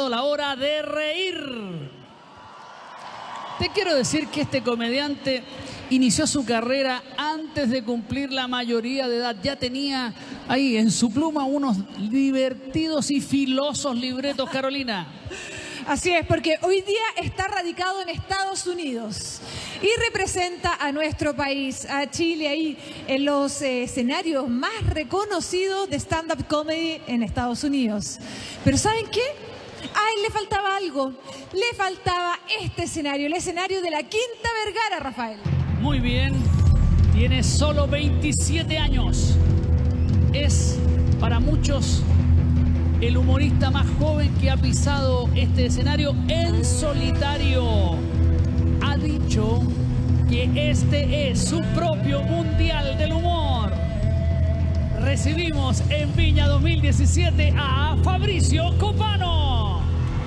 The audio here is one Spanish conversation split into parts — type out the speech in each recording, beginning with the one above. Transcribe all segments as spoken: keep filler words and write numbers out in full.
la hora de reír. Te quiero decir que este comediante inició su carrera antes de cumplir la mayoría de edad. Ya tenía ahí en su pluma unos divertidos y filosos libretos, Carolina. Así es, porque hoy día está radicado en Estados Unidos y representa a nuestro país, a Chile, ahí en los eh, escenarios más reconocidos de stand-up comedy en Estados Unidos. Pero ¿saben qué? A él le faltaba algo, le faltaba este escenario, el escenario de la Quinta Vergara, Rafael. Muy bien, tiene solo veintisiete años. Es para muchos el humorista más joven que ha pisado este escenario en solitario. Ha dicho que este es su propio Mundial del Humor. Recibimos en Viña dos mil diecisiete a Fabricio Copano.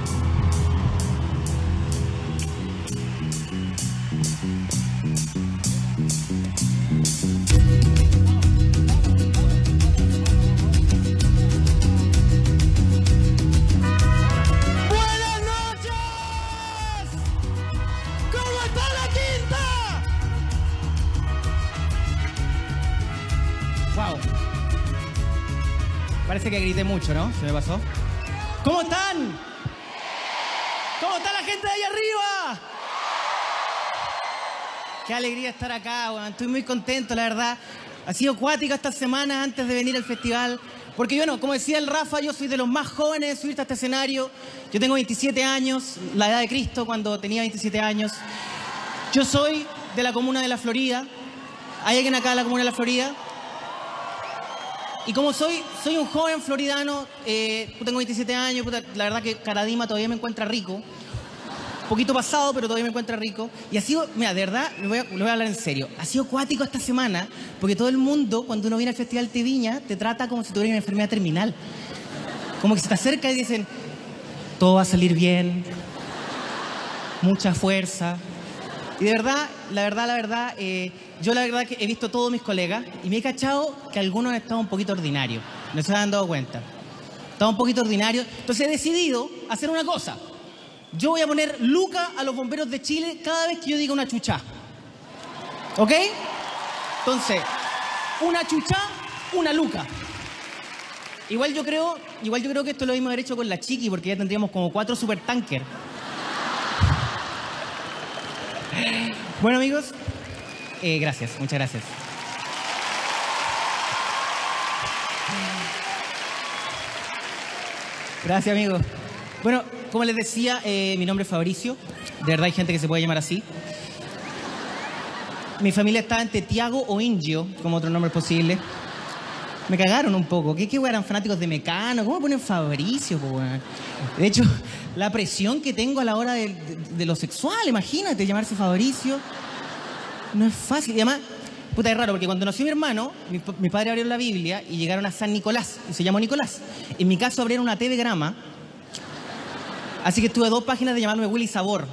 Wow. Parece que grité mucho, ¿no? Se me pasó. ¿Cómo están? ¿Cómo está la gente de ahí arriba? Qué alegría estar acá, weón. Estoy muy contento, la verdad. Ha sido cuática esta semana antes de venir al festival. Porque, bueno, como decía el Rafa, yo soy de los más jóvenes de subirte a este escenario. Yo tengo veintisiete años, la edad de Cristo cuando tenía veintisiete años. Yo soy de la comuna de La Florida. ¿Hay alguien acá de la comuna de La Florida? Y como soy, soy un joven floridano, eh, tengo veintisiete años, puta, la verdad que Caradima todavía me encuentra rico. Un poquito pasado, pero todavía me encuentra rico. Y ha sido, mira, de verdad, le voy, a, le voy a hablar en serio. Ha sido cuático esta semana, porque todo el mundo, cuando uno viene al Festival de Viña, te trata como si tuviera una enfermedad terminal. Como que se te acerca y dicen, todo va a salir bien, mucha fuerza. Y de verdad, la verdad, la verdad, eh, yo la verdad que he visto a todos mis colegas y me he cachado que algunos han estado un poquito ordinarios. No se han dado cuenta. Estaba un poquito ordinario. Entonces he decidido hacer una cosa. Yo voy a poner Luca a los bomberos de Chile cada vez que yo diga una chuchá. ¿Ok? Entonces, una chuchá, una Luca. Igual yo creo, igual yo creo que esto lo mismo haber hecho con la Chiqui, porque ya tendríamos como cuatro supertanker. Bueno, amigos, eh, gracias, muchas gracias. Gracias, amigos. Bueno, como les decía, eh, mi nombre es Fabricio. De verdad hay gente que se puede llamar así. Mi familia está entre Tiago o Ingio, como otro nombre posible. Me cagaron un poco. ¿Qué, qué weón, eran fanáticos de Mecano? ¿Cómo ponen Fabricio, po, weón? De hecho, la presión que tengo a la hora de, de, de lo sexual, imagínate, llamarse Fabricio. No es fácil. Y además, puta, es raro, porque cuando nació mi hermano, mi, mi padre abrió la Biblia y llegaron a San Nicolás, y se llamó Nicolás. En mi caso abrieron una T V Grama, así que estuve dos páginas de llamarme Willy Sabor.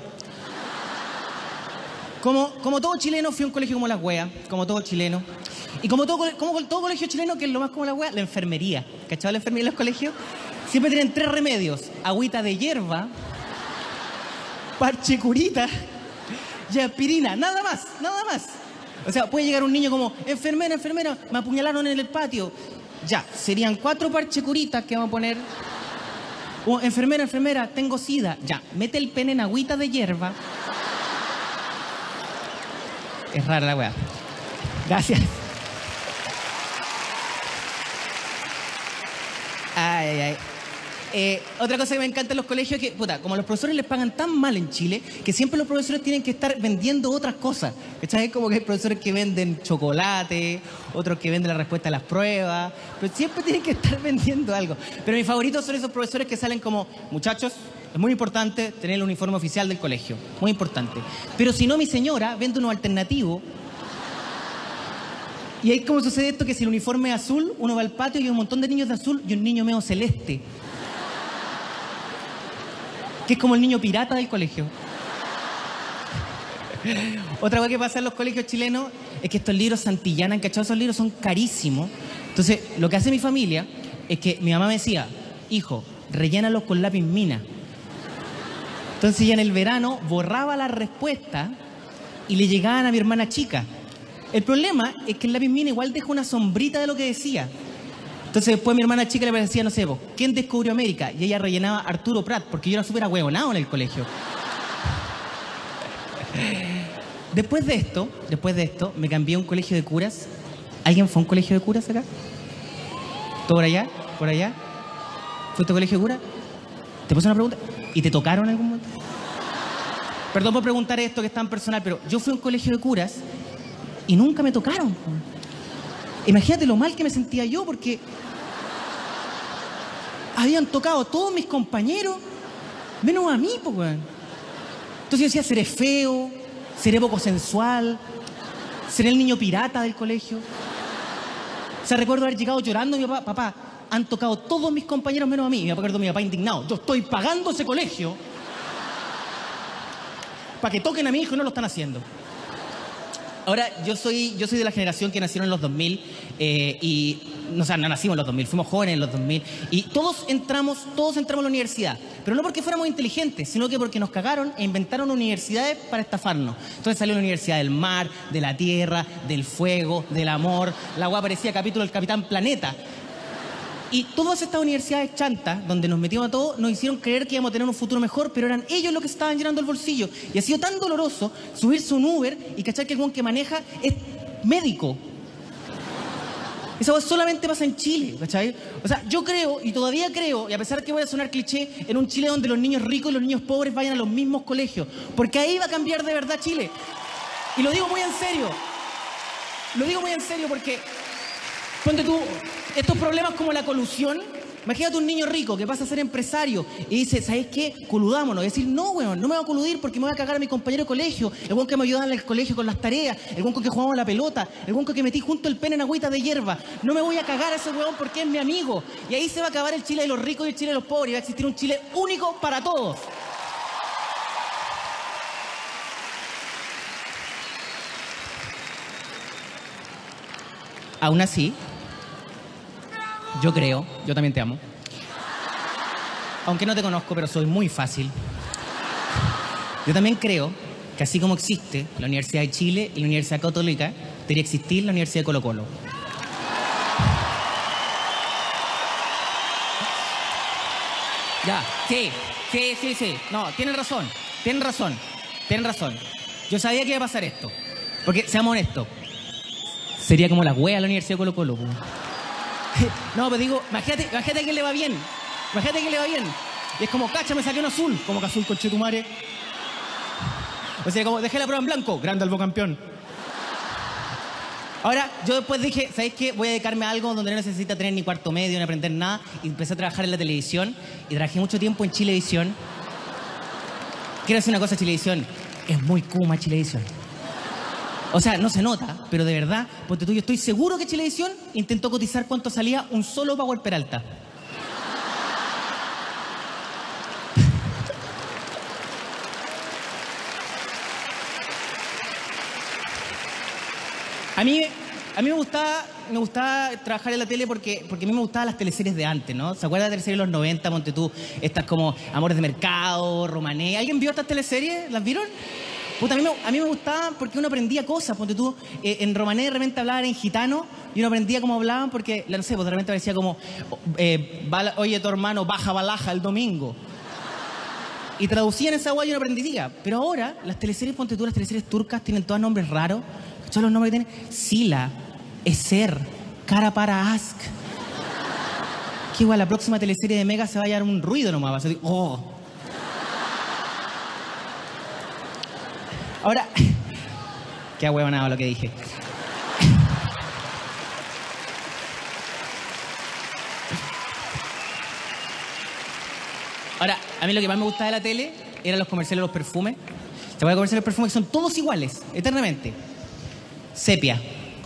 Como, como todo chileno, fui a un colegio como la wea, como todo chileno. Y como todo, como todo colegio chileno, que es lo más como la wea, la enfermería. ¿Cachado la enfermería en los colegios? Siempre tienen tres remedios. Agüita de hierba, parche curita y aspirina. Nada más, nada más. O sea, puede llegar un niño como, enfermera, enfermera, me apuñalaron en el patio. Ya, serían cuatro parche curitas que vamos a poner. O, enfermera, enfermera, tengo sida. Ya, mete el pene en agüita de hierba. Es rara la wea. Gracias. Ay, ay, ay. Eh, otra cosa que me encanta en los colegios es que, puta, como los profesores les pagan tan mal en Chile, que siempre los profesores tienen que estar vendiendo otras cosas. ¿Cachai? Es como que hay profesores que venden chocolate, otros que venden la respuesta a las pruebas, pero siempre tienen que estar vendiendo algo. Pero mis favoritos son esos profesores que salen como, muchachos, es muy importante tener el uniforme oficial del colegio, muy importante. Pero si no, mi señora vende uno alternativo. Y ahí como sucede esto, que si el uniforme es azul, uno va al patio y hay un montón de niños de azul y un niño medio celeste. Que es como el niño pirata del colegio. Otra cosa que pasa en los colegios chilenos es que estos libros Santillana, ¿cachai? Esos libros son carísimos. Entonces, lo que hace mi familia es que mi mamá me decía, hijo, rellénalos con lápiz mina. Entonces ya en el verano borraba la respuesta y le llegaban a mi hermana chica. El problema es que el lápiz mina igual deja una sombrita de lo que decía. Entonces después mi hermana chica le parecía, no sé, vos, ¿quién descubrió América? Y ella rellenaba Arturo Prat, porque yo era súper ahueonado en el colegio. Después de esto, después de esto, me cambié a un colegio de curas. ¿Alguien fue a un colegio de curas acá? ¿Todo por allá? ¿Por allá? ¿Fuiste a un colegio de curas? ¿Te puse una pregunta? ¿Y te tocaron en algún momento? Perdón por preguntar esto que es tan personal, pero yo fui a un colegio de curas y nunca me tocaron. Imagínate lo mal que me sentía yo porque habían tocado todos mis compañeros, menos a mí, pues, weón. Entonces yo decía, seré feo, seré poco sensual, seré el niño pirata del colegio. O sea, recuerdo haber llegado llorando a mi papá, papá, han tocado todos mis compañeros menos a mí. Y me acuerdo mi papá indignado, yo estoy pagando ese colegio para que toquen a mi hijo y no lo están haciendo. Ahora, yo soy, yo soy de la generación que nacieron en los dos mil eh, y, o sea, no nacimos en los dos mil, fuimos jóvenes en los dos mil y todos entramos, todos entramos a la universidad, pero no porque fuéramos inteligentes, sino que porque nos cagaron e inventaron universidades para estafarnos. Entonces salió la Universidad del Mar, de la Tierra, del Fuego, del Amor, la weá parecía capítulo del Capitán Planeta. Y todas estas universidades chantas, donde nos metíamos a todos, nos hicieron creer que íbamos a tener un futuro mejor, pero eran ellos los que estaban llenando el bolsillo. Y ha sido tan doloroso subirse a un Uber y cachar que el weón que maneja es médico. Esa cosa solamente pasa en Chile, ¿cachai? O sea, yo creo, y todavía creo, y a pesar que voy a sonar cliché, en un Chile donde los niños ricos y los niños pobres vayan a los mismos colegios. Porque ahí va a cambiar de verdad Chile. Y lo digo muy en serio. Lo digo muy en serio porque... Ponte tú, estos problemas como la colusión, imagínate un niño rico que pasa a ser empresario y dice, ¿sabes qué? Coludámonos. Y decir, no, weón, no me voy a coludir porque me voy a cagar a mi compañero de colegio, el weón que me ayudaba en el colegio con las tareas, el weón con que jugábamos la pelota, el weón con que metí junto el pene en agüita de hierba. No me voy a cagar a ese weón porque es mi amigo. Y ahí se va a acabar el Chile de los ricos y el Chile de los pobres y va a existir un Chile único para todos. Aún así, yo creo, yo también te amo, aunque no te conozco, pero soy muy fácil. Yo también creo que así como existe la Universidad de Chile y la Universidad Católica, debería existir la Universidad de Colo Colo. Ya, sí, sí, sí, sí. No, tienen razón, tienen razón, tienen razón. Yo sabía que iba a pasar esto, porque, seamos honestos, sería como la wea a la Universidad de Colo Colo. No, pero digo, imagínate, imagínate que le va bien. Imagínate que le va bien. Y es como, cacha, me saqué un azul. Como que azul, conchetumare. O sea, como, dejé la prueba en blanco. Grande Albo campeón. Ahora, yo después dije, ¿sabéis qué? Voy a dedicarme a algo donde no necesita tener ni cuarto medio, ni aprender nada. Y empecé a trabajar en la televisión. Y trabajé mucho tiempo en Chilevisión. Quiero decir una cosa, Chilevisión. Es muy kuma Chilevisión. O sea, no se nota, pero de verdad, porque tú, yo estoy seguro que Chilevisión intentó cotizar cuánto salía un solo Power Peralta. A mí, a mí me gustaba, me gustaba trabajar en la tele porque, porque a mí me gustaban las teleseries de antes, ¿no? ¿Se acuerdan de las teleseries de los noventa, ponte tú? Estas como Amores de Mercado, Romané. ¿Alguien vio estas teleseries? ¿Las vieron? Puta, a mí, me, a mí me gustaban porque uno aprendía cosas, porque tú eh, en romané de repente hablaban en gitano y uno aprendía cómo hablaban porque, no sé, pues de repente decía como, eh, bala, oye, tu hermano baja balaja el domingo. Y traducían esa guay y uno aprendía. Pero ahora, las teleseries, ponte tú, las teleseries turcas tienen todos nombres raros. ¿Escuchas los nombres que tienen? Sila, Eser, Cara para Ask. Que igual la próxima teleserie de Mega se va a llevar un ruido nomás. Va a ser, oh. Ahora, qué ahuevonado lo que dije. Ahora, a mí lo que más me gustaba de la tele eran los comerciales de los perfumes. ¿Se acuerdan de comerciales de los perfumes que son todos iguales, eternamente? Sepia.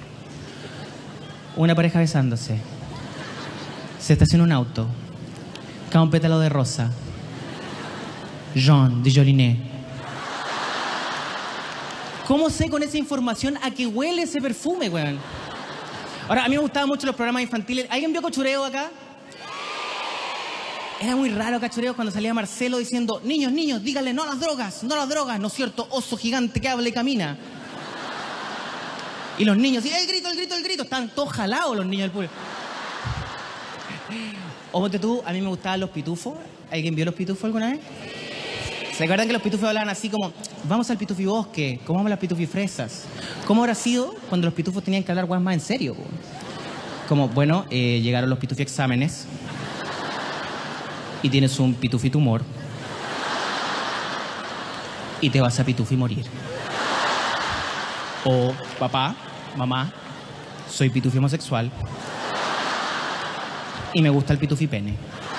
Una pareja besándose. Se estaciona un auto. Cae un pétalo de rosa. Jean de Jolinet. ¿Cómo sé con esa información a qué huele ese perfume, weón? Ahora, a mí me gustaban mucho los programas infantiles. ¿Alguien vio Cochureo acá? Era muy raro, cachoreo, cuando salía Marcelo diciendo, niños, niños, díganle no a las drogas, no a las drogas, ¿no es cierto? Oso gigante que habla y camina. Y los niños, el grito, el grito, el grito. Estaban todos jalados los niños del público. O ponte tú, a mí me gustaban los pitufos. ¿Alguien vio los pitufos alguna vez? ¿Se acuerdan que los pitufos hablaban así como, vamos al pitufibosque, comamos las pitufifresas? ¿Cómo habrá sido cuando los pitufos tenían que hablar guas más en serio? Como, bueno, eh, llegaron los pitufi exámenes y tienes un pitufi tumor y te vas a pitufi morir. O, papá, mamá, soy pitufi homosexual y me gusta el pitufi pene.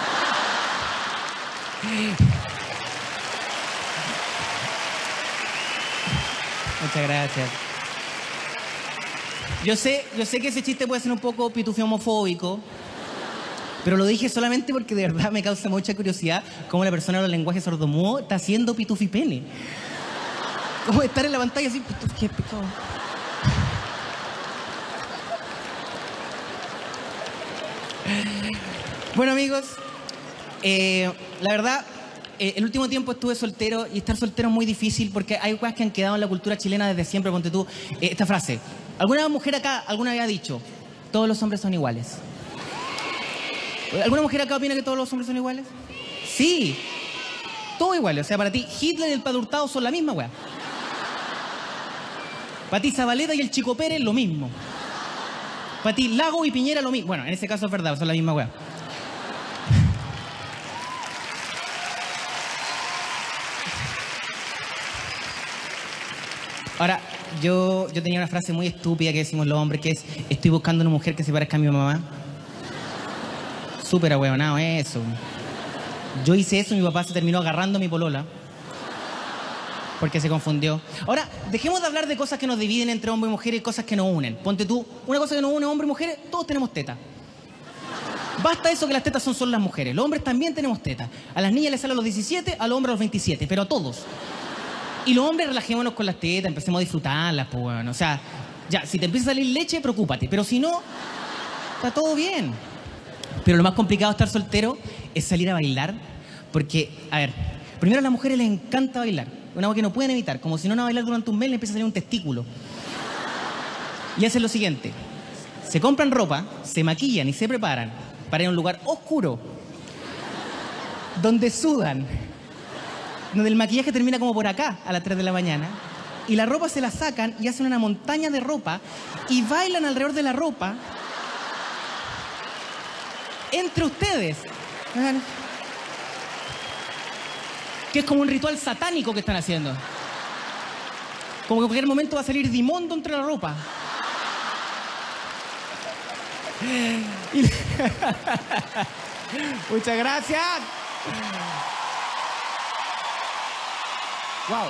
Muchas gracias. Yo sé, yo sé que ese chiste puede ser un poco pitufi homofóbico, pero lo dije solamente porque de verdad me causa mucha curiosidad cómo la persona de los lenguajes sordomudos está haciendo pitufi pene. Como estar en la pantalla así, qué pecado. Bueno, amigos, eh, la verdad, eh, el último tiempo estuve soltero y estar soltero es muy difícil porque hay cosas que han quedado en la cultura chilena desde siempre. Ponte tú, eh, esta frase. ¿Alguna mujer acá alguna vez ha dicho, todos los hombres son iguales? ¿Alguna mujer acá opina que todos los hombres son iguales? Sí, todos iguales. O sea, para ti, Hitler y el Padre Hurtado son la misma weá. Para ti, Zabaleta y el Chico Pérez, lo mismo. Para ti, Lago y Piñera, lo mismo. Bueno, en ese caso es verdad, son la misma weá. Ahora, yo, yo tenía una frase muy estúpida que decimos los hombres, que es, estoy buscando una mujer que se parezca a mi mamá. Súper ahueonado eso. Yo hice eso y mi papá se terminó agarrando a mi polola. Porque se confundió. Ahora, dejemos de hablar de cosas que nos dividen entre hombres y mujeres y cosas que nos unen. Ponte tú, una cosa que nos une hombres y mujeres, todos tenemos tetas. Basta eso que las tetas son solo las mujeres. Los hombres también tenemos tetas. A las niñas les sale a los diecisiete, a los hombres a los veintisiete, pero a todos. Y los hombres relajémonos con las tetas, empecemos a disfrutarlas, pues bueno. O sea, ya, si te empieza a salir leche, preocúpate. Pero si no, está todo bien. Pero lo más complicado de estar soltero es salir a bailar. Porque, a ver, primero a las mujeres les encanta bailar. Una cosa que no pueden evitar. Como si no van a bailar durante un mes, les empieza a salir un testículo. Y hacen lo siguiente. Se compran ropa, se maquillan y se preparan para ir a un lugar oscuro, donde sudan, donde el maquillaje termina como por acá, a las tres de la mañana, y la ropa se la sacan y hacen una montaña de ropa y bailan alrededor de la ropa entre ustedes. Que es como un ritual satánico que están haciendo. Como que en cualquier momento va a salir Dimondo entre la ropa. Y... Muchas gracias. Wow.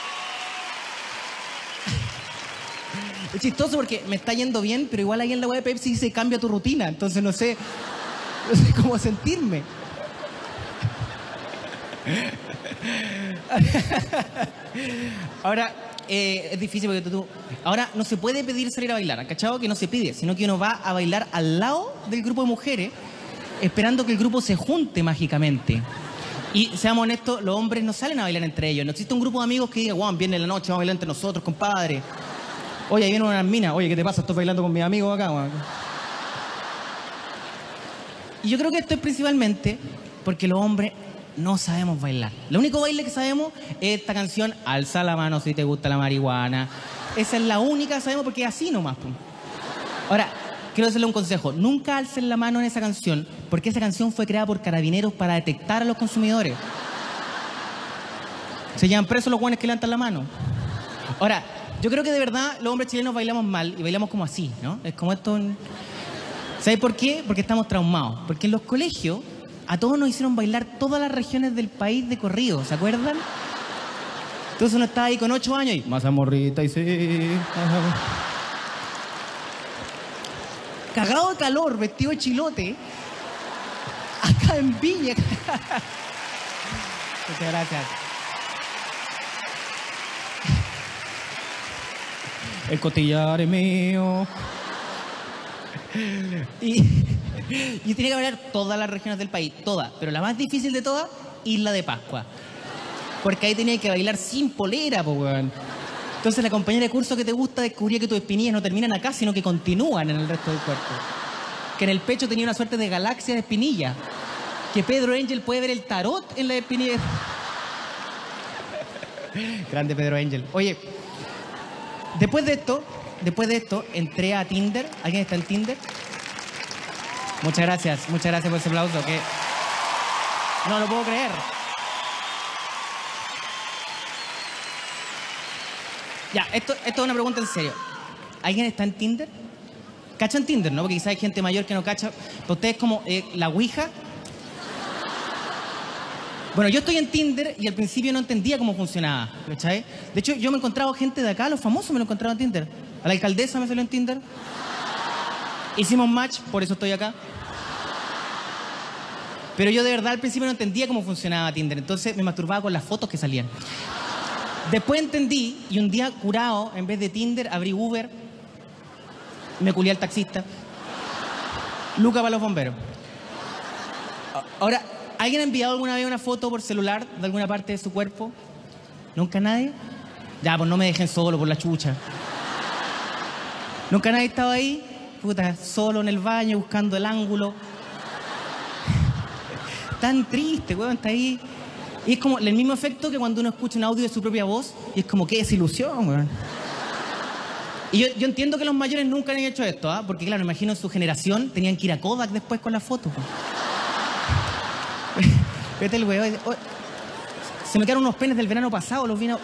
Es chistoso porque me está yendo bien, pero igual ahí en la web de Pepsi dice cambia tu rutina. Entonces no sé, no sé cómo sentirme. Ahora, eh, es difícil porque tú, tú... Ahora, no se puede pedir salir a bailar, ¿cachado? Que no se pide, sino que uno va a bailar al lado del grupo de mujeres, esperando que el grupo se junte mágicamente. Y, seamos honestos, los hombres no salen a bailar entre ellos. No existe un grupo de amigos que diga, guau, viene en la noche, vamos a bailar entre nosotros, compadre. Oye, ahí viene una mina. Oye, ¿qué te pasa? Estoy bailando con mis amigos acá, guau. Y yo creo que esto es principalmente porque los hombres no sabemos bailar. Lo único baile que sabemos es esta canción, alza la mano si te gusta la marihuana. Esa es la única que sabemos porque es así nomás. Pum. Ahora, quiero hacerle un consejo. Nunca alcen la mano en esa canción porque esa canción fue creada por carabineros para detectar a los consumidores. Se llaman presos los guanes que levantan la mano. Ahora, yo creo que de verdad los hombres chilenos bailamos mal y bailamos como así, ¿no? Es como esto... ¿Sabes por qué? Porque estamos traumados. Porque en los colegios a todos nos hicieron bailar todas las regiones del país de corrido, ¿se acuerdan? Entonces uno estaba ahí con ocho años y... Masa morrita y sí... Cagado de calor, vestido de chilote. Acá en Viña. Muchas gracias. El costillar es mío. Y... Y tenía que bailar todas las regiones del país, todas. Pero la más difícil de todas, Isla de Pascua. Porque ahí tenía que bailar sin polera, po, weón. Entonces la compañera de curso que te gusta descubría que tus espinillas no terminan acá, sino que continúan en el resto del cuerpo. Que en el pecho tenía una suerte de galaxia de espinillas. Que Pedro Angel puede ver el tarot en la espinilla. Grande Pedro Angel. Oye, después de esto, después de esto, entré a Tinder. ¿Alguien está en Tinder? Muchas gracias, muchas gracias por ese aplauso, que no lo puedo creer. Ya, esto, esto es una pregunta en serio. ¿Alguien está en Tinder? ¿Cachan Tinder, no? Porque quizás hay gente mayor que no cacha. Pero ustedes como eh, la Ouija. Bueno, yo estoy en Tinder y al principio no entendía cómo funcionaba, ¿cachai? De hecho, yo me he encontrado gente de acá, los famosos me lo he encontrado en Tinder. A la alcaldesa me salió en Tinder. Hicimos match, por eso estoy acá. Pero yo de verdad al principio no entendía cómo funcionaba Tinder, entonces me masturbaba con las fotos que salían. Después entendí, y un día curado, en vez de Tinder, abrí Uber, me culié al taxista. Luca para los bomberos. Ahora, ¿alguien ha enviado alguna vez una foto por celular de alguna parte de su cuerpo? ¿Nunca nadie? Ya, pues no me dejen solo por la chucha. ¿Nunca nadie estaba ahí? Puta, solo en el baño, buscando el ángulo. Tan triste, weón, está ahí. Y es como el mismo efecto que cuando uno escucha un audio de su propia voz y es como, qué desilusión, weón. Y yo, yo entiendo que los mayores nunca han hecho esto, ¿ah? ¿eh? Porque claro, me imagino en su generación tenían que ir a Kodak después con la foto. Vete el weón. Oh, se me quedaron unos penes del verano pasado, los vino.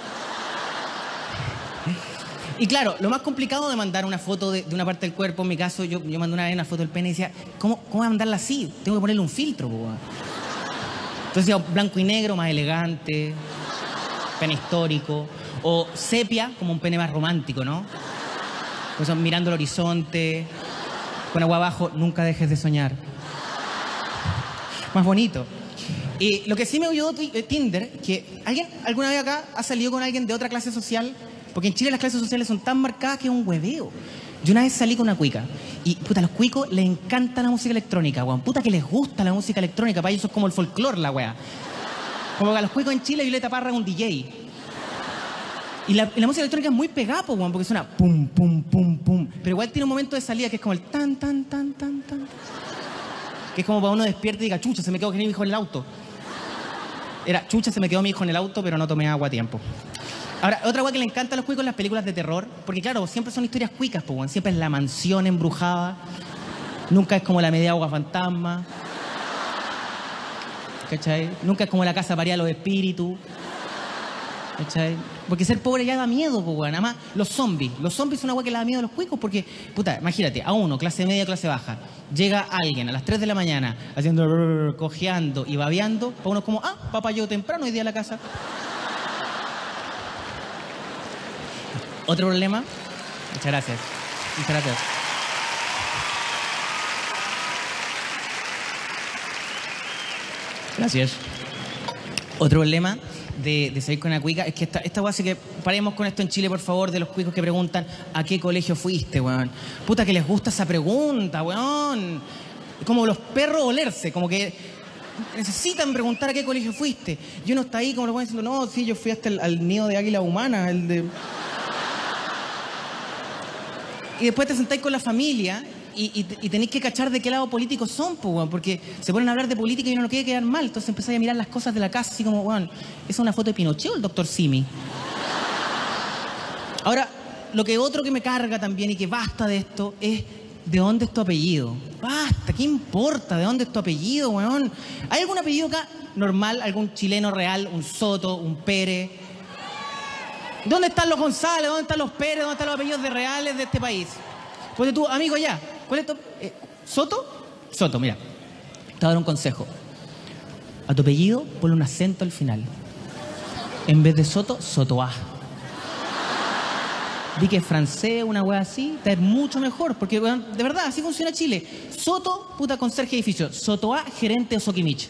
Y claro, lo más complicado de mandar una foto de, de una parte del cuerpo, en mi caso, yo, yo mandé una vez una foto del pene y decía, ¿cómo, cómo voy a mandarla así? Tengo que ponerle un filtro, po. Entonces decía, blanco y negro, más elegante, pene histórico, o sepia, como un pene más romántico, ¿no? Pues mirando el horizonte, con agua abajo, nunca dejes de soñar. Más bonito. Y lo que sí me ayudó Tinder, que ¿alguien alguna vez acá ha salido con alguien de otra clase social? Porque en Chile las clases sociales son tan marcadas que es un hueveo. Yo una vez salí con una cuica. Y, puta, a los cuicos les encanta la música electrónica, weón. Puta que les gusta la música electrónica. Para ellos es como el folclore, la weá. Como que a los cuicos en Chile Violeta Parra es un D J. Y la, y la música electrónica es muy pegada, weón, porque suena pum, pum, pum, pum. Pero igual tiene un momento de salida que es como el tan, tan, tan, tan, tan. Que es como para uno despierta y diga, chucha, se me quedó mi hijo en el auto. Era, chucha, se me quedó mi hijo en el auto, pero no tomé agua a tiempo. Ahora, otra cosa que le encanta a los cuicos es las películas de terror, porque claro, siempre son historias cuicas, pues, siempre es la mansión embrujada, nunca es como la media agua fantasma, ¿cachai? Nunca es como la casa paría los espíritus, ¿cachai? Porque ser pobre ya da miedo, pues, nada más los zombies, los zombies son una cosa que le da miedo a los cuicos, porque, puta, imagínate, a uno, clase media, clase baja, llega alguien a las tres de la mañana haciendo, brrr, cojeando y babeando, para uno es como, ah, papá, yo temprano hoy día a la casa. ¿Otro problema? Muchas gracias. Muchas gracias. Gracias. Otro problema de, de salir con una cuica es que esta, esta weá hace que paremos con esto en Chile, por favor, de los cuicos que preguntan ¿a qué colegio fuiste, weón? Puta que les gusta esa pregunta, weón. Como los perros olerse, como que necesitan preguntar a qué colegio fuiste. Y uno está ahí como lo van diciendo, no, sí, yo fui hasta el al nido de águila humana, el de... Y después te sentáis con la familia y, y, y tenéis que cachar de qué lado políticos son, pues, weón, porque se ponen a hablar de política y uno no quiere quedar mal. Entonces empezáis a mirar las cosas de la casa así como, weón, ¿esa es una foto de Pinochet o el doctor Simi? Ahora, lo que otro que me carga también y que basta de esto es ¿de dónde es tu apellido? Basta, ¿qué importa de dónde es tu apellido, weón? ¿Hay algún apellido acá normal, algún chileno real, un Soto, un Pérez? ¿Dónde están los González? ¿Dónde están los Pérez? ¿Dónde están los apellidos de reales de este país? Pues tú, amigo, ya. ¿Cuál es tu...? Eh, ¿Soto? Soto, mira. Te voy a dar un consejo. A tu apellido, ponle un acento al final. En vez de Soto, Sotoá. Di que es francés, una wea así, está mucho mejor. Porque, bueno, de verdad, así funciona Chile. Soto, puta, conserje edificio. Sotoá, gerente Osoquimich.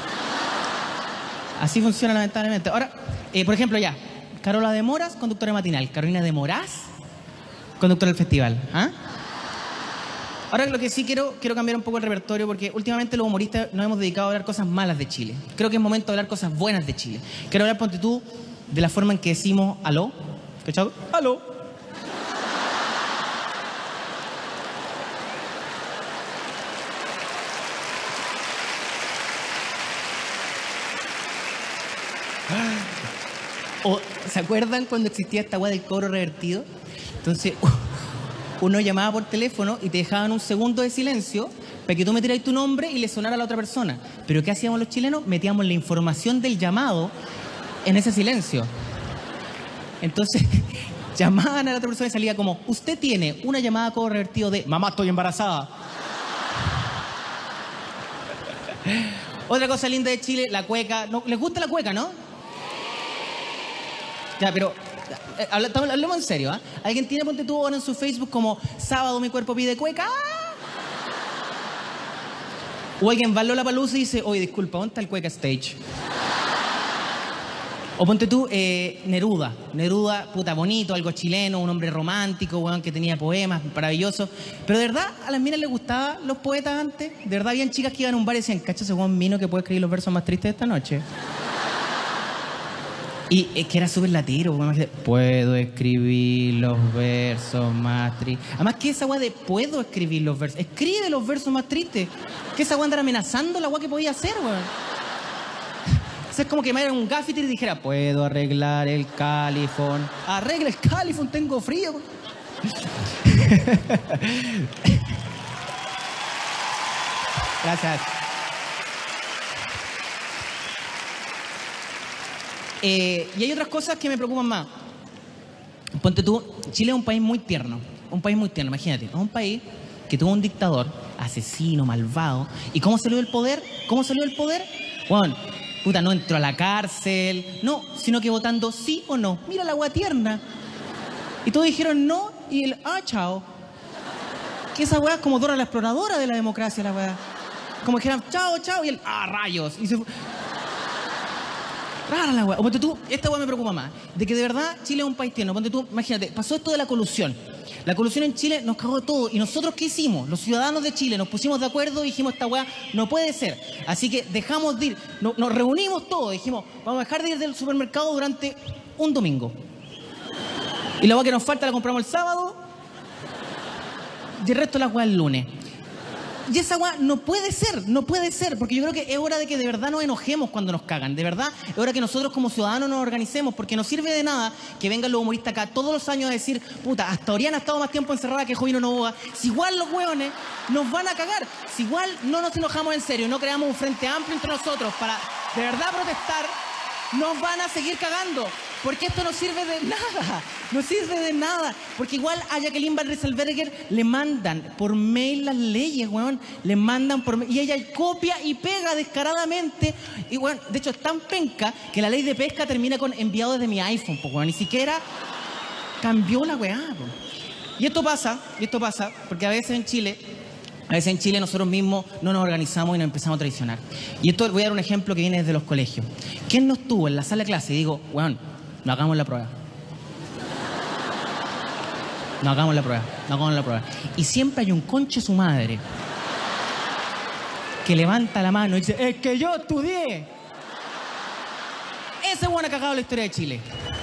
Así funciona lamentablemente. Ahora, eh, por ejemplo, ya. Carola de Moras, conductora matinal. Carolina de Moraz, conductora del festival. ¿Ah? Ahora lo que sí quiero, quiero cambiar un poco el repertorio porque últimamente los humoristas nos hemos dedicado a hablar cosas malas de Chile. Creo que es momento de hablar cosas buenas de Chile. Quiero hablar, ponte tú, de la forma en que decimos aló. ¿Cachado? Aló. O, ¿se acuerdan cuando existía esta weá del cobro revertido? Entonces, uno llamaba por teléfono y te dejaban un segundo de silencio para que tú metieras tu nombre y le sonara a la otra persona. Pero ¿qué hacíamos los chilenos? Metíamos la información del llamado en ese silencio. Entonces, llamaban a la otra persona y salía como, usted tiene una llamada a cobro revertido de mamá, estoy embarazada. Otra cosa linda de Chile, la cueca. ¿No? ¿Les gusta la cueca, no? Ya, pero eh, hablemos en serio, ¿ah? ¿eh? ¿Alguien tiene, ponte tú ahora en su Facebook como sábado mi cuerpo pide cueca? O alguien va a Lollapalooza y dice, oye, disculpa, ¿dónde está el cueca stage? O ponte tú, eh, Neruda. Neruda, puta, bonito, algo chileno, un hombre romántico, weón, que tenía poemas maravillosos. Pero de verdad, a las minas les gustaban los poetas antes. De verdad, habían chicas que iban a un bar y decían, cacho, ese weón vino que puede escribir los versos más tristes de esta noche. Y es que era súper latero, weón. Puedo escribir los versos más tristes. Además, ¿qué es esa weá de puedo escribir los versos? Escribe los versos más tristes. ¿Qué es esa weá andar amenazando la weá que podía hacer, weón? Es como que me diera un gaffiter y dijera, puedo arreglar el califón. Arregla el califón, tengo frío. Gracias. Eh, y hay otras cosas que me preocupan más. Ponte tú, Chile es un país muy tierno. Un país muy tierno, imagínate. Es un país que tuvo un dictador, asesino, malvado. ¿Y cómo salió del poder? ¿Cómo salió del poder? Bueno, puta, no entró a la cárcel, no, sino que votando sí o no. Mira la agua tierna. Y todos dijeron no, y él, ah, chao. Que esa weá es como Dora la exploradora de la democracia, la weá. Como dijeran, chao, chao, y él, ah, rayos. Y se fue. Rara la weá. O ponte tú, esta weá me preocupa más. De que de verdad Chile es un país tierno. Ponte tú, imagínate, pasó esto de la colusión. La colusión en Chile nos cagó todo. ¿Y nosotros qué hicimos? Los ciudadanos de Chile nos pusimos de acuerdo y dijimos, esta weá no puede ser. Así que dejamos de ir, no, nos reunimos todos, dijimos, vamos a dejar de ir del supermercado durante un domingo. Y la weá que nos falta la compramos el sábado y el resto de la weá el lunes. Y esa weá no puede ser, no puede ser, porque yo creo que es hora de que de verdad nos enojemos cuando nos cagan. De verdad, es hora que nosotros como ciudadanos nos organicemos, porque no sirve de nada que vengan los humoristas acá todos los años a decir, puta, hasta Oriana ha estado más tiempo encerrada que Jovino Novoa. Si igual los hueones nos van a cagar, si igual no nos enojamos en serio, no creamos un frente amplio entre nosotros para de verdad protestar, nos van a seguir cagando. Porque esto no sirve de nada, no sirve de nada. Porque igual a Jacqueline Van Rieselbergher le mandan por mail las leyes, weón. Le mandan por mail. Y ella copia y pega descaradamente. Y, weón, de hecho es tan penca que la ley de pesca termina con enviado desde mi iPhone, pues, weón. Ni siquiera cambió la weá, weón. Y esto pasa, y esto pasa, porque a veces en Chile... A veces en Chile nosotros mismos no nos organizamos y nos empezamos a traicionar. Y esto voy a dar un ejemplo que viene desde los colegios. ¿Quién no estuvo en la sala de clase y digo, weón, no hagamos la prueba? No hagamos la prueba, no hagamos la prueba. Y siempre hay un conche su madre que levanta la mano y dice, es que yo estudié. Ese weón ha cagado la historia de Chile.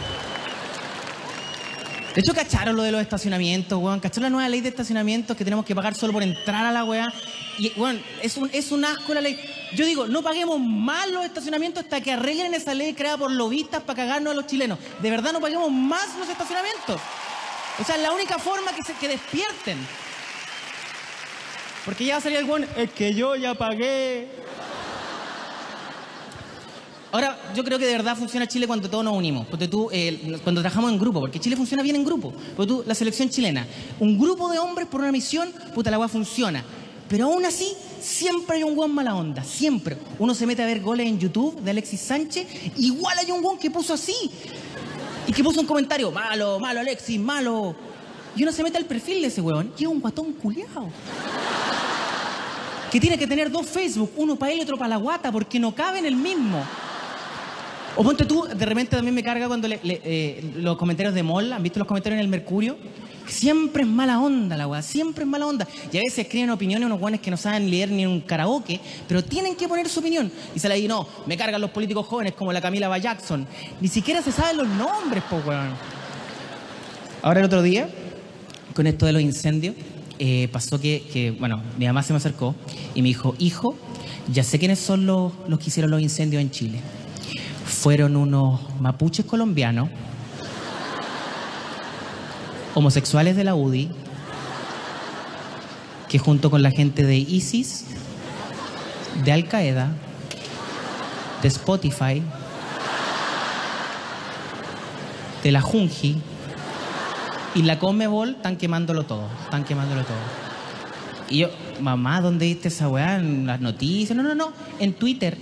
De hecho, ¿cacharon lo de los estacionamientos, weón? ¿Cacharon la nueva ley de estacionamientos que tenemos que pagar solo por entrar a la weá? Y, weón, es un, es un asco la ley. Yo digo, no paguemos más los estacionamientos hasta que arreglen esa ley creada por lobistas para cagarnos a los chilenos. De verdad, no paguemos más los estacionamientos. O sea, es la única forma que, se, que despierten. Porque ya va a salir el weón, es que yo ya pagué. Ahora, yo creo que de verdad funciona Chile cuando todos nos unimos. Porque tú, eh, cuando trabajamos en grupo, porque Chile funciona bien en grupo. Porque tú, la selección chilena, un grupo de hombres por una misión, puta, la weá funciona. Pero aún así, siempre hay un weón mala onda, siempre. Uno se mete a ver goles en YouTube de Alexis Sánchez, igual hay un weón que puso así. Y que puso un comentario, malo, malo Alexis, malo. Y uno se mete al perfil de ese weón, y es un guatón culiao. Que tiene que tener dos Facebook, uno para él y otro para la guata, porque no cabe en el mismo. O ponte tú, de repente también me carga cuando le, le, eh, los comentarios de Moll, ¿han visto los comentarios en el Mercurio? Siempre es mala onda la weá, siempre es mala onda. Y a veces escriben opiniones unos weones que no saben leer ni en un karaoke, pero tienen que poner su opinión. Y sale ahí, no, me cargan los políticos jóvenes como la Camila Ba Jackson. Ni siquiera se saben los nombres, po weón. Ahora el otro día, con esto de los incendios, eh, pasó que, que, bueno, mi mamá se me acercó y me dijo, hijo, ya sé quiénes son los, los que hicieron los incendios en Chile. Fueron unos mapuches colombianos, homosexuales de la U D I, que junto con la gente de ISIS, de Al Qaeda, de Spotify, de la Junji y la Conmebol están quemándolo todo, están quemándolo todo. Y yo, mamá, ¿dónde viste esa weá? ¿En las noticias? No, no, no, en Twitter.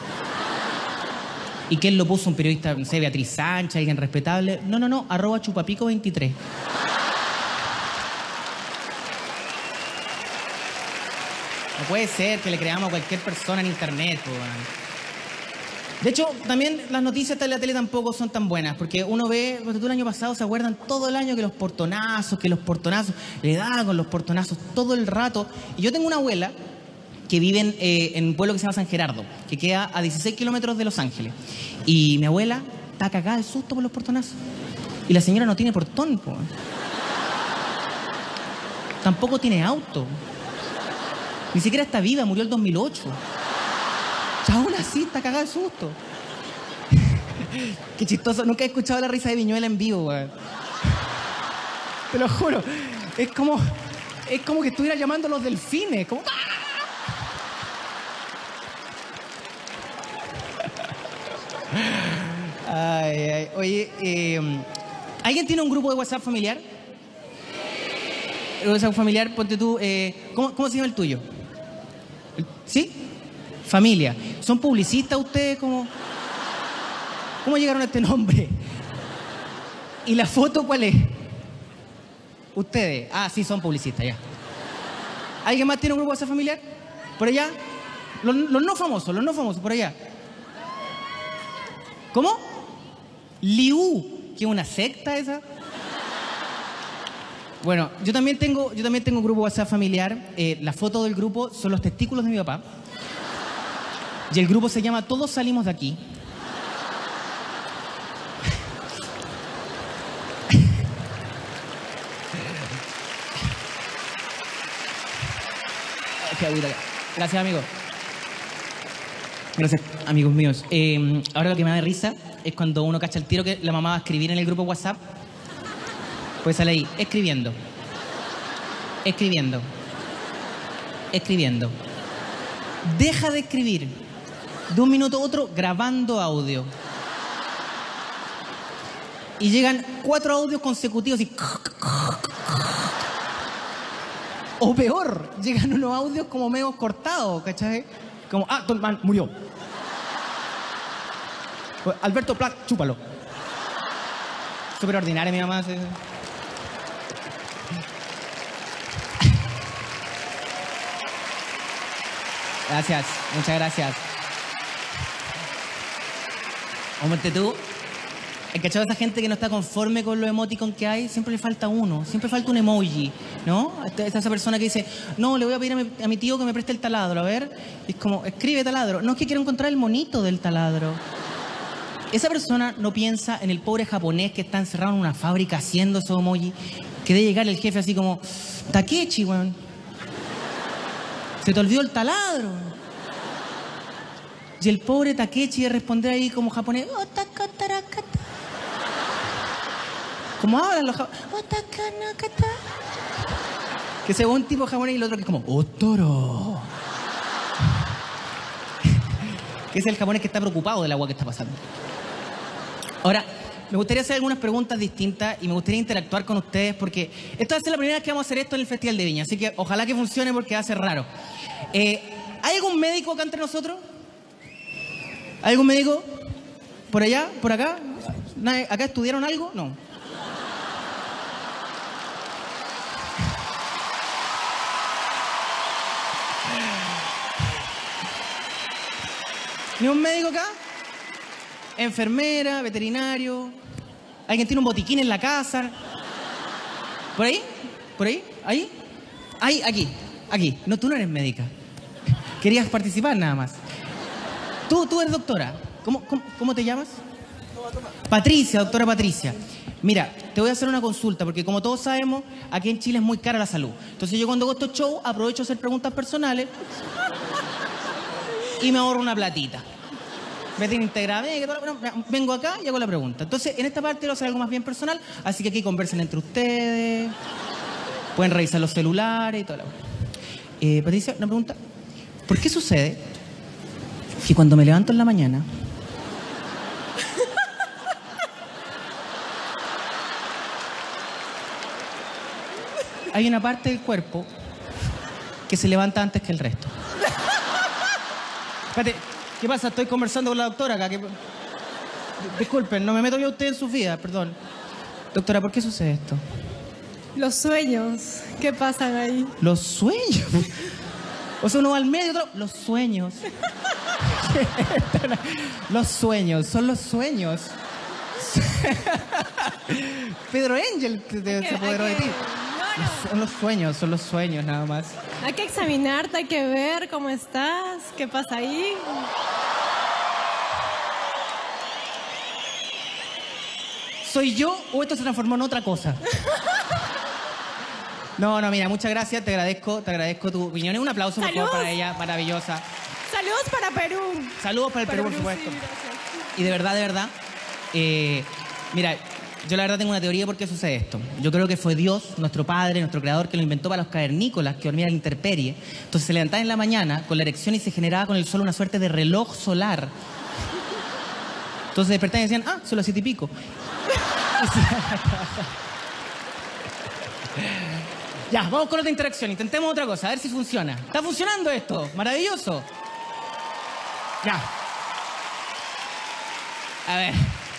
¿Y quién lo puso? Un periodista, no sé, Beatriz Sánchez, alguien respetable. No, no, no, arroba chupapico veintitrés. No puede ser que le creamos a cualquier persona en internet, po, man. De hecho, también las noticias de la tele tampoco son tan buenas, porque uno ve, desde el año pasado se acuerdan todo el año que los portonazos, que los portonazos, le daban con los portonazos todo el rato. Y yo tengo una abuela que vive en, eh, en un pueblo que se llama San Gerardo, que queda a dieciséis kilómetros de Los Ángeles. Y mi abuela está cagada de susto por los portonazos. Y la señora no tiene portón, po. Tampoco tiene auto. Ni siquiera está viva, murió el dos mil ocho. Y aún así está cagada de susto. Qué chistoso, nunca he escuchado la risa de Viñuela en vivo, weón. Te lo juro. Es como, es como que estuviera llamando a los delfines. Como... Ay, ay. Oye, eh, ¿alguien tiene un grupo de WhatsApp familiar? ¿El WhatsApp familiar? Ponte tú, eh, ¿cómo, ¿cómo se llama el tuyo? ¿Sí? Familia. ¿Son publicistas ustedes? ¿Cómo, ¿Cómo llegaron a este nombre? ¿Y la foto cuál es? Ustedes. Ah, sí, son publicistas, ya. ¿Alguien más tiene un grupo de WhatsApp familiar? ¿Por allá? Los, los no famosos, los no famosos, por allá. ¿Cómo? Liu, que es una secta esa. Bueno, yo también tengo, yo también tengo un grupo WhatsApp familiar. Eh, la foto del grupo son los testículos de mi papá. Y el grupo se llama Todos Salimos de Aquí. Gracias, amigo. Gracias, amigos míos. Eh, ahora lo que me da risa es cuando uno cacha el tiro que la mamá va a escribir en el grupo WhatsApp. Pues sale ahí, escribiendo. Escribiendo. Escribiendo. Deja de escribir. De un minuto a otro, grabando audio. Y llegan cuatro audios consecutivos y... O peor, llegan unos audios como medio cortados, ¿cachai? Como, ah, Tolman murió. Alberto Plat, chúpalo. Súper ordinaria mi mamá. ¿Sí? Gracias, muchas gracias. Hombre, tú, el cachado de esa gente que no está conforme con los emoticons que hay, siempre le falta uno, siempre falta un emoji, ¿no? Esta, esa persona que dice, no, le voy a pedir a mi, a mi tío que me preste el taladro, a ver. Y es como, escribe taladro. No, es que quiero encontrar el monito del taladro. Esa persona no piensa en el pobre japonés que está encerrado en una fábrica haciendo esos emojis, que debe llegar el jefe así como, Takechi, weón. Se te olvidó el taladro. Y el pobre Takechi de responder ahí como japonés, Otakarakata. ¿Cómo hablan los japoneses? Otakanakata. Que se ve un tipo japonés y el otro que es como, Otoro. Que es el japonés que está preocupado del agua que está pasando. Ahora, me gustaría hacer algunas preguntas distintas y me gustaría interactuar con ustedes porque esta va a ser la primera vez que vamos a hacer esto en el Festival de Viña, así que ojalá que funcione porque va a ser raro. Eh, ¿Hay algún médico acá entre nosotros? ¿Hay algún médico? ¿Por allá? ¿Por acá? ¿Nadie? ¿Acá estudiaron algo? No. ¿Ni un médico acá? ¿Enfermera? ¿Veterinario? ¿Alguien tiene un botiquín en la casa? ¿Por ahí? ¿Por ahí? ¿Ahí? Ahí, aquí, aquí. No, tú no eres médica. Querías participar nada más. Tú, tú eres doctora. ¿Cómo, cómo, cómo te llamas? Patricia, doctora Patricia. Mira, te voy a hacer una consulta, porque como todos sabemos, aquí en Chile es muy cara la salud. Entonces yo cuando hago estos shows aprovecho a hacer preguntas personales y me ahorro una platita. Me tiene integrada, vengo acá y hago la pregunta. Entonces, en esta parte lo hacer algo más bien personal, así que aquí conversen entre ustedes, pueden revisar los celulares y todo. Eh, Patricia, una pregunta. ¿Por qué sucede que cuando me levanto en la mañana hay una parte del cuerpo que se levanta antes que el resto? Espérate, ¿qué pasa? Estoy conversando con la doctora acá. Que... Disculpen, no me meto yo a usted en sus vidas, perdón. Doctora, ¿por qué sucede esto? Los sueños, ¿qué pasan ahí? ¿Los sueños? O sea, uno va al medio y otro... Los sueños. Los sueños, son los sueños. Pedro Angel se apoderó de ti. No, no. Son los sueños, son los sueños nada más. Hay que examinarte, hay que ver cómo estás, qué pasa ahí. ¿Soy yo o esto se transformó en otra cosa? No, no, mira, muchas gracias, te agradezco, te agradezco tu opinión. Un aplauso, por favor, para ella, maravillosa. Saludos para Perú. Saludos para el Para Perú, por Perú, supuesto. sí, gracias. Y de verdad, de verdad, eh, mira, yo la verdad tengo una teoría por qué sucede esto. Yo creo que fue Dios, nuestro Padre, nuestro Creador, que lo inventó para los cavernícolas que dormían a la intemperie. Entonces se levantaban en la mañana con la erección y se generaba con el sol una suerte de reloj solar. Entonces despertaban y decían, ah, son las siete y pico. Ya, vamos con otra interacción. Intentemos otra cosa, a ver si funciona. ¿Está funcionando esto? Maravilloso. Ya. A ver.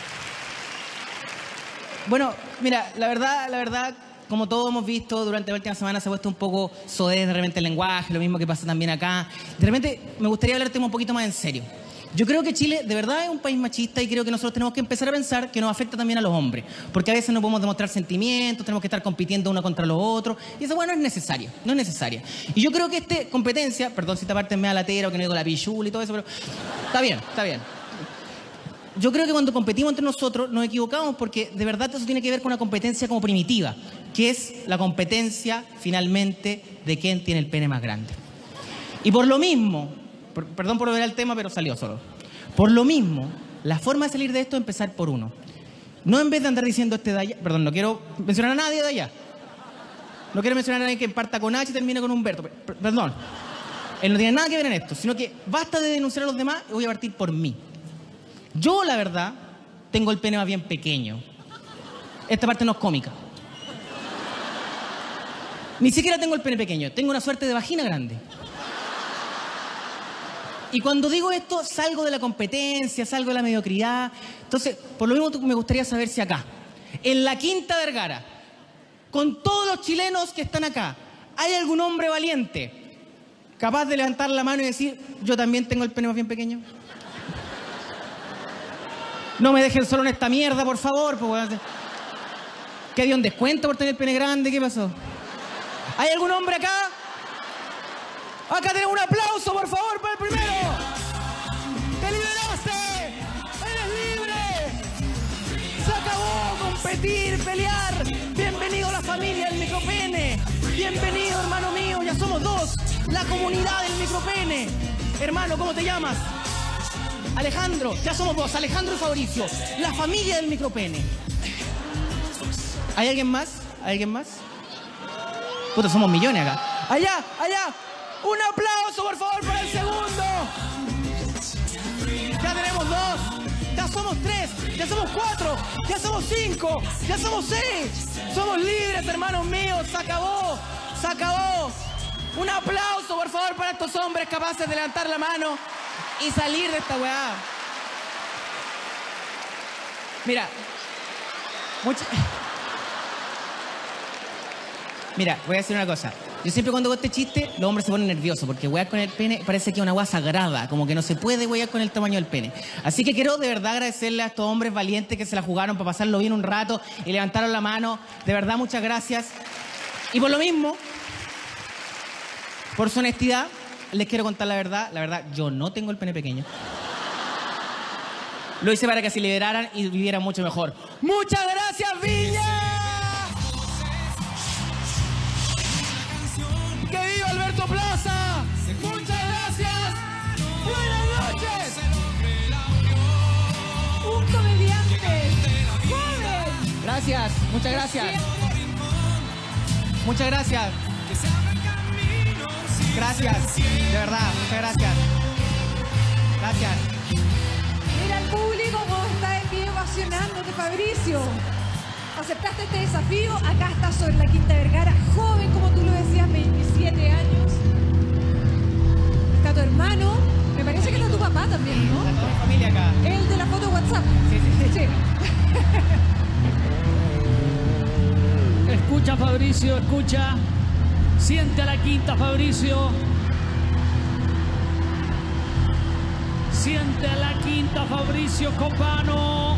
Bueno, mira, la verdad, la verdad, como todos hemos visto, durante la última semana se ha puesto un poco soez de repente el lenguaje, lo mismo que pasa también acá. De repente me gustaría hablar de tema un poquito más en serio. Yo creo que Chile de verdad es un país machista y creo que nosotros tenemos que empezar a pensar que nos afecta también a los hombres. Porque a veces no podemos demostrar sentimientos, tenemos que estar compitiendo uno contra los otros. Y eso, bueno, no es necesario, no es necesaria. Y yo creo que esta competencia, perdón si esta parte me da latera o que no digo la pichula y todo eso, pero está bien, está bien. Yo creo que cuando competimos entre nosotros nos equivocamos porque de verdad eso tiene que ver con una competencia como primitiva, que es la competencia, finalmente, de quién tiene el pene más grande. Y por lo mismo... Por, perdón por volver al tema, pero salió solo. Por lo mismo, la forma de salir de esto es empezar por uno. No en vez de andar diciendo este de allá... Perdón, no quiero mencionar a nadie de allá. No quiero mencionar a nadie que parta con H y termine con Humberto. Per, perdón. Él no tiene nada que ver en esto, sino que basta de denunciar a los demás y voy a partir por mí. Yo, la verdad, tengo el pene más bien pequeño. Esta parte no es cómica. Ni siquiera tengo el pene pequeño. Tengo una suerte de vagina grande. Y cuando digo esto, salgo de la competencia, salgo de la mediocridad. Entonces, por lo mismo me gustaría saber si acá, en la Quinta Vergara, con todos los chilenos que están acá, ¿hay algún hombre valiente capaz de levantar la mano y decir, yo también tengo el pene más bien pequeño? No me dejen solo en esta mierda, por favor. Pues, ¿qué dio un descuento por tener el pene grande? ¿Qué pasó? ¿Hay algún hombre acá? Acá tenemos un aplauso, por favor, para el primero. ¡Te liberaste! ¡Eres libre! ¡Se acabó competir, pelear! ¡Bienvenido a la familia del micropene! ¡Bienvenido, hermano mío! Ya somos dos. La comunidad del micropene. Hermano, ¿cómo te llamas? Alejandro. Ya somos dos. Alejandro y Fabricio. La familia del micropene. ¿Hay alguien más? ¿Hay alguien más? Puta, somos millones acá. ¡Allá! ¡Allá! ¡Un aplauso, por favor, para el segundo! Ya tenemos dos, ya somos tres, ya somos cuatro, ya somos cinco, ya somos seis. Somos libres, hermanos míos, se acabó, se acabó. Un aplauso, por favor, para estos hombres capaces de levantar la mano y salir de esta weá. Mira, mucha... Mira, voy a decir una cosa. Yo siempre cuando hago este chiste, los hombres se ponen nerviosos porque huear con el pene parece que es una hueá sagrada, como que no se puede huear con el tamaño del pene. Así que quiero de verdad agradecerle a estos hombres valientes que se la jugaron para pasarlo bien un rato y levantaron la mano. De verdad, muchas gracias. Y por lo mismo, por su honestidad, les quiero contar la verdad. La verdad, yo no tengo el pene pequeño. Lo hice para que se liberaran y vivieran mucho mejor. ¡Muchas gracias, Viña! ¡Que viva Alberto Plaza! ¡Muchas gracias! ¡Buenas noches! Un comediante joven. Gracias, muchas gracias. Muchas gracias. Gracias, de verdad, muchas gracias. Gracias. Mira el público cómo está en pie ovacionándote, Fabricio. Aceptaste este desafío, acá estás sobre la Quinta Vergara, joven como tú lo decías, veintisiete años. Está tu hermano, me parece que está tu papá también, ¿no? Está toda mi familia acá. El de la foto de WhatsApp. Sí, sí, sí. Sí. Escucha, Fabricio, escucha. Siente a la quinta, Fabricio. Siente a la quinta, Fabricio Copano.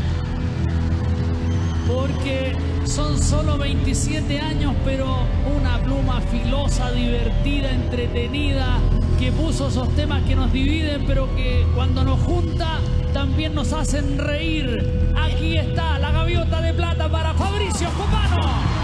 Porque son solo veintisiete años, pero una pluma filosa, divertida, entretenida, que puso esos temas que nos dividen, pero que cuando nos junta también nos hacen reír. Aquí está la gaviota de plata para Fabricio Copano.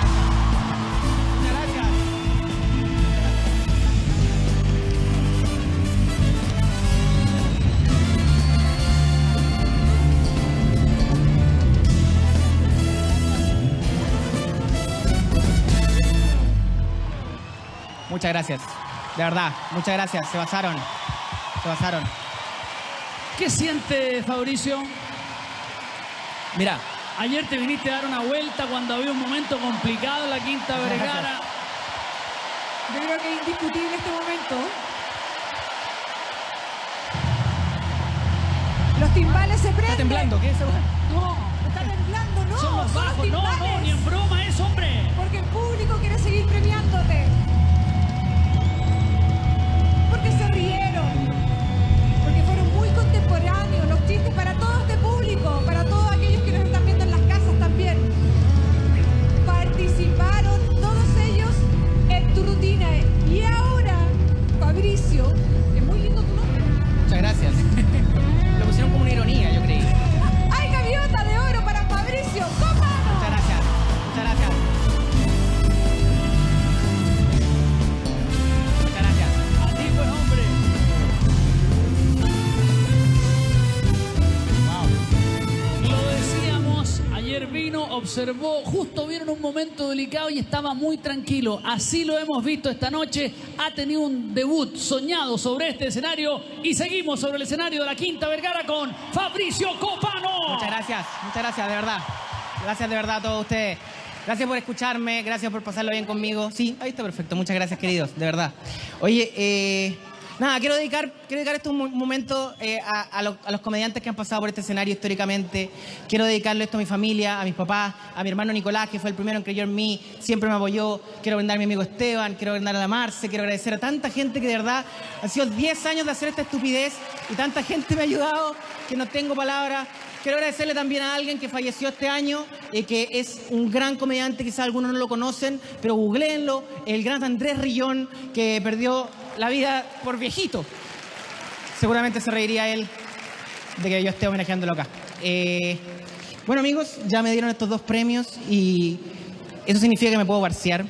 Muchas gracias, de verdad, muchas gracias, se basaron, se basaron. ¿Qué siente, Fabricio? Mira, Ayer te viniste a dar una vuelta cuando había un momento complicado en la Quinta Vergara. Yo creo que es indiscutible este momento. Los timbales se prenden. está temblando, ¿qué es eso? No, Está temblando, no. son los bajos, no, timbales. no, ni en broma es, hombre. Porque el público quiere seguir premiándote. Porque se rieron. Porque fueron muy contemporáneos los chistes para todo este público, para todos aquellos que nos están viendo en las casas también. Participaron todos ellos en tu rutina. Y ahora, Fabricio, es muy lindo tu nombre. Muchas gracias. Lo pusieron como una ironía, yo creí. ¡Hay gaviota de oro para Fabricio! ¡Cómano! Muchas gracias, muchas gracias. Muchas gracias. A ti, pues, hombre. Wow. Lo decíamos, ayer vino, observó, justo vieron un momento delicado y estaba muy tranquilo. Así lo hemos visto esta noche. Ha tenido un debut soñado sobre este escenario y seguimos sobre el escenario de la Quinta Vergara con Fabricio Copano. Muchas gracias, muchas gracias, de verdad. Gracias de verdad a todos ustedes. Gracias por escucharme, gracias por pasarlo bien conmigo. Sí, ahí está perfecto. Muchas gracias, queridos, de verdad. Oye, eh, nada, quiero dedicar, quiero dedicar este un momento eh, a, a, los, a los comediantes que han pasado por este escenario históricamente. Quiero dedicarle esto a mi familia, a mis papás, a mi hermano Nicolás, que fue el primero en creyó en mí, siempre me apoyó. Quiero brindar a mi amigo Esteban, quiero brindar a la Marce, quiero agradecer a tanta gente que de verdad han sido diez años de hacer esta estupidez y tanta gente me ha ayudado que no tengo palabras. Quiero agradecerle también a alguien que falleció este año, eh, que es un gran comediante, quizás algunos no lo conocen, pero googleenlo, el gran Andrés Rillón, que perdió la vida por viejito. Seguramente se reiría él de que yo esté homenajeándolo acá. Eh, bueno, amigos, ya me dieron estos dos premios y eso significa que me puedo barcear.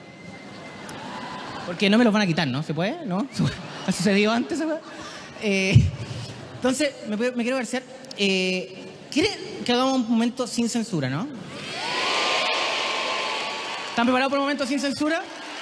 Porque no me los van a quitar, ¿no? ¿Se puede? ¿No? ¿Ha sucedido antes? Eh, entonces, me, me quiero barcear. Eh, ¿Quieren que hagamos un momento sin censura, no? ¿Están preparados para un momento sin censura?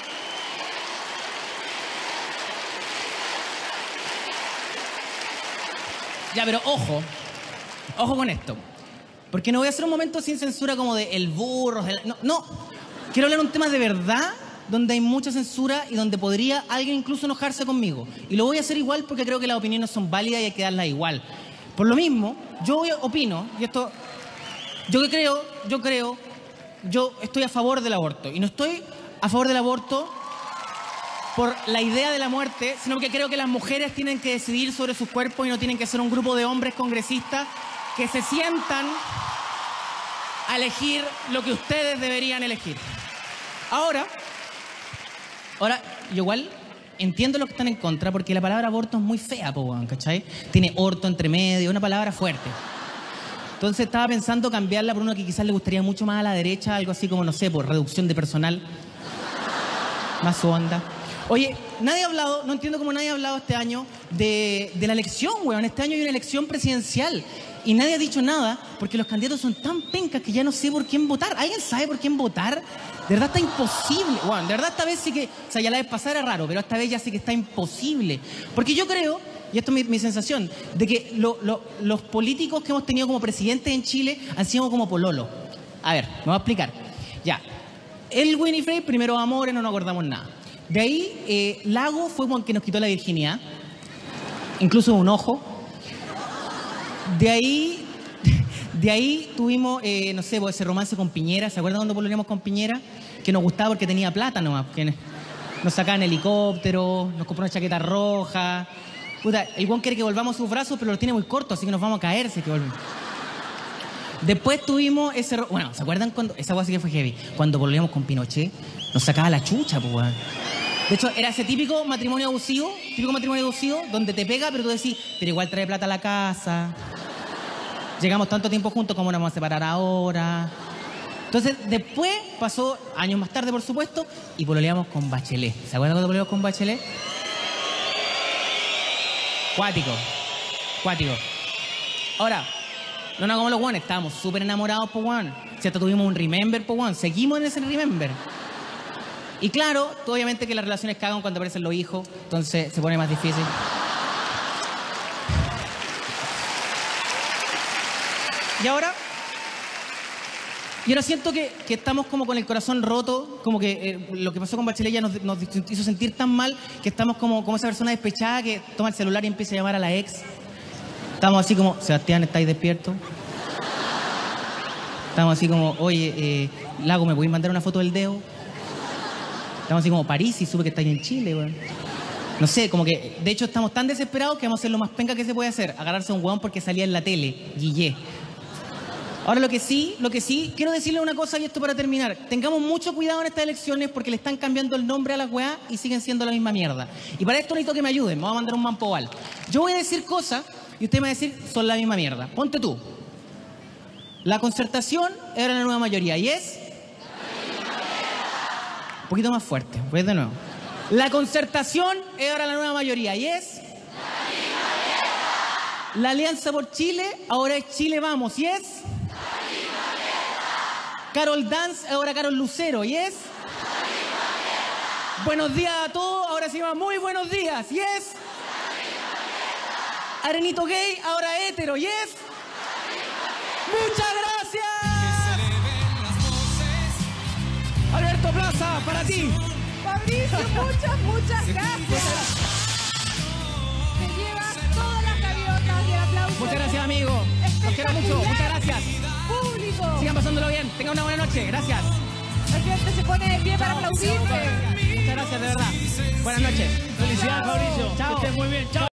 Ya, pero ojo, ojo con esto. Porque no voy a hacer un momento sin censura como de el burro. El, no, no, quiero hablar de un tema de verdad donde hay mucha censura y donde podría alguien incluso enojarse conmigo. Y lo voy a hacer igual porque creo que las opiniones son válidas y hay que darlas igual. Por lo mismo, yo opino, y esto, yo que creo, yo creo, yo estoy a favor del aborto. Y no estoy a favor del aborto por la idea de la muerte, sino que creo que las mujeres tienen que decidir sobre sus cuerpos y no tienen que ser un grupo de hombres congresistas que se sientan a elegir lo que ustedes deberían elegir. Ahora, ahora, yo igual entiendo los que están en contra, porque la palabra aborto es muy fea, po, ¿cachai? Tiene orto entre medio, una palabra fuerte. Entonces estaba pensando cambiarla por uno que quizás le gustaría mucho más a la derecha, algo así como, no sé, por reducción de personal. Más su onda. Oye, nadie ha hablado, no entiendo cómo nadie ha hablado este año de, de la elección, weón. Este año hay una elección presidencial y nadie ha dicho nada porque los candidatos son tan pencas que ya no sé por quién votar. ¿Alguien sabe por quién votar? De verdad está imposible. Bueno, de verdad esta vez sí que, o sea, ya la vez pasada era raro, pero esta vez ya sí que está imposible. Porque yo creo, y esto es mi, mi sensación, de que lo, lo, los políticos que hemos tenido como presidentes en Chile han sido como pololo. A ver, me voy a explicar. Ya, el Winifred, primero amores, no nos acordamos nada. De ahí, eh, Lago fue como el que nos quitó la virginidad, incluso un ojo. De ahí, de ahí tuvimos, eh, no sé, pues, ese romance con Piñera. ¿Se acuerdan cuando pololeamos con Piñera? Que nos gustaba porque tenía plata nomás. Que nos sacaban helicóptero, nos compró una chaqueta roja. Puta, el guan quiere que volvamos a sus brazos, pero los tiene muy cortos, así que nos vamos a caer si es que volvemos. Después tuvimos ese... Bueno, ¿se acuerdan cuando...? Esa cosa sí que fue heavy. Cuando pololeamos con Pinochet, nos sacaba la chucha, pues, weón. De hecho, era ese típico matrimonio abusivo, típico matrimonio abusivo, donde te pega, pero tú decís, pero igual trae plata a la casa. Llegamos tanto tiempo juntos, ¿cómo nos vamos a separar ahora? Entonces, después pasó, años más tarde, por supuesto, y pololeamos con Bachelet. ¿Se acuerdan cuando pololeamos con Bachelet? Cuático. Cuático. Ahora, no nos hagamos los guanes, estábamos súper enamorados, po, guan. Si hasta tuvimos un remember, po, guan. Seguimos en ese remember. Y claro, obviamente que las relaciones cagan cuando aparecen los hijos, entonces se pone más difícil. Y ahora, y ahora siento que, que estamos como con el corazón roto, como que eh, lo que pasó con Bachelet ya nos, nos hizo sentir tan mal que estamos como, como esa persona despechada que toma el celular y empieza a llamar a la ex. Estamos así como, Sebastián, ¿estáis despierto? Estamos así como, oye, eh, Lago, ¿me podéis mandar una foto del dedo? Estamos así como, París, y supe que estáis en Chile, weón. No sé, como que, de hecho, estamos tan desesperados que vamos a hacer lo más penca que se puede hacer, agarrarse a un weón porque salía en la tele, Guillé. Ahora, lo que sí, lo que sí, quiero decirle una cosa y esto para terminar. Tengamos mucho cuidado en estas elecciones porque le están cambiando el nombre a la weá y siguen siendo la misma mierda. Y para esto necesito que me ayuden, me voy a mandar un mampoval. Yo voy a decir cosas y usted me va a decir, son la misma mierda. Ponte tú. La concertación era la nueva mayoría y es... Un poquito más fuerte, pues de nuevo. La concertación es ahora la nueva mayoría y es... La Alianza por Chile ahora es Chile Vamos y es... Carol Dance ahora Carol Lucero y es... Buenos días a todos, ahora se llama Muy Buenos Días y es... Arenito Gay ahora hétero y es... ¡Muchas gracias! Alberto Plaza, para ti. Fabricio, muchas, muchas gracias. Te llevas todas las gaviotas y el aplauso. Muchas gracias, amigo. Los quiero mucho. Muchas gracias. Público. Sigan pasándolo bien. Tengan una buena noche. Gracias. La gente se pone de pie para aplaudirte. Muchas gracias, de verdad. Buenas noches. Felicidades, Fabricio. Chao. Que estés muy bien. Chao.